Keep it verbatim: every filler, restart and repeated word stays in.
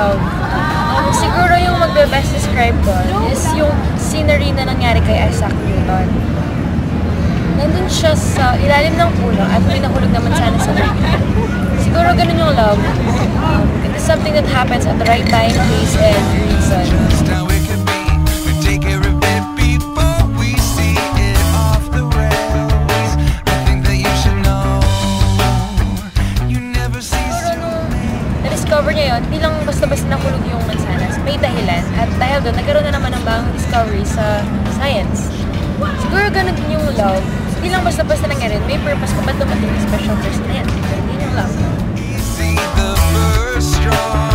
love, um, siguro yung magbe-best describe ko is yung scenery na nangyari kay Isaac Newton. Nandun siya sa ilalim ng puno at may nahulog naman sana sa bukid. Siguro ganun yung love. Um, it is something that happens at the right time, place, and reason. Discover niya yun, hindi lang basta-basta nahulog yung mansanas, may dahilan. At dahil doon, nagkaroon na naman ng bagong discovery sa science. Siguro ganun din yung love. Hindi lang basta-basta nangyari, may purpose kung ba't dumating yung special person na yan. Hindi yung love.